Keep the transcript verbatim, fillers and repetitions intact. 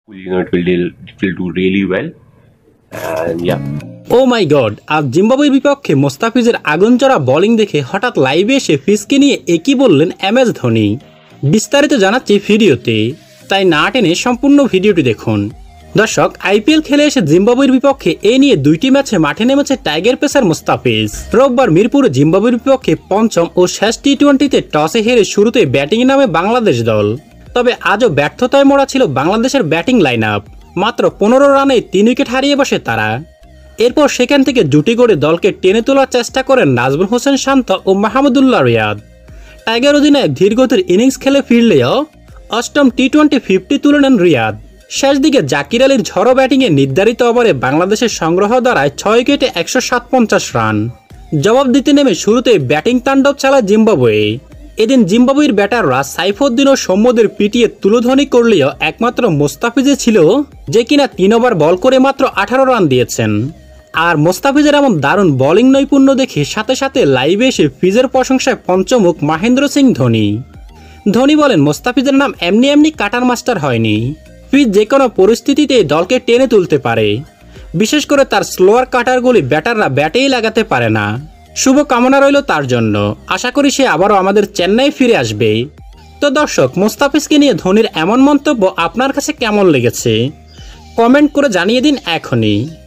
You know, it will, deal, it will do really well. And yeah. Oh my God, আজ জিম্বাবুয়ের বিপক্ষে মোস্তাফিজের আগুনচড়া bowling দেখে হঠাৎ লাইভে এসে ফিজকে নিয়ে একই বললেন এম এস ধোনি। বিস্তারিত জানাচ্ছি ভিডিওতে, তাই না টেনে সম্পূর্ণ ভিডিওটি দেখুন। দর্শক, আইপিএল খেলে এসে জিম্বাবুয়ের বিপক্ষে এ নিয়ে দুইটি ম্যাচে মাঠে নেমেছে টাইগার পেসার মোস্তাফিজ। রোববার মিরপুরে জিম্বাবুয়ের বিপক্ষে পঞ্চম ও শেষ টি টোয়েন্টিতে টসে হেরে শুরুতে ব্যাটিং নামে বাংলাদেশ দল। তবে আজও ব্যর্থতায় মোড়া ছিল বাংলাদেশের ব্যাটিং লাইন আপ। মাত্র পনেরো রানে তিন উইকেট হারিয়ে বসে তারা। এরপর সেখান থেকে জুটি গড়ে দলকে টেনে তোলার চেষ্টা করেন নাজমুল হোসেন শান্ত ও মাহমুদুল্লাহ রিয়াদ। টাইগার অধিনায়ক ধীরগতির ইনিংস খেলে ফিরলেও অষ্টম টি টোয়েন্টি ফিফটি তুলে নেন রিয়াদ। শেষ দিকে জাকির আলীর ঝড়ো ব্যাটিংয়ে নির্ধারিত ওভারে বাংলাদেশের সংগ্রহ দাঁড়ায় ছয় উইকেটে একশো সাতপঞ্চাশ রান। জবাব দিতে নেমে শুরুতে ব্যাটিং তাণ্ডব চালায় জিম্বাবুয়ে। এদিন জিম্বাবুয়ের ব্যাটাররা সাইফুদ্দিন ও সৌম্যদের পিটিয়ে তুলোধনী করলেও একমাত্র মোস্তাফিজে ছিল যে কিনা তিন ওভার বল করে মাত্র আঠারো রান দিয়েছেন। আর মোস্তাফিজের এমন দারুণ বোলিং নৈপুণ্য দেখে সাথে সাথে লাইভে এসে ফিজের প্রশংসায় পঞ্চমুখ মহেন্দ্র সিং ধোনি। ধোনি বলেন, মোস্তাফিজের নাম এমনি এমনি কাটার মাস্টার হয়নি। ফিজ যে কোনো পরিস্থিতিতে দলকে টেনে তুলতে পারে। বিশেষ করে তার স্লোয়ার কাটারগুলি ব্যাটাররা ব্যাটেই লাগাতে পারে না। শুভ কামনা রইল তার জন্য। আশা করি সে আবারও আমাদের চেন্নাই ফিরে আসবে। তো দর্শক, মোস্তাফিজকে নিয়ে ধোনির এমন মন্তব্য আপনার কাছে কেমন লেগেছে কমেন্ট করে জানিয়ে দিন এখনই।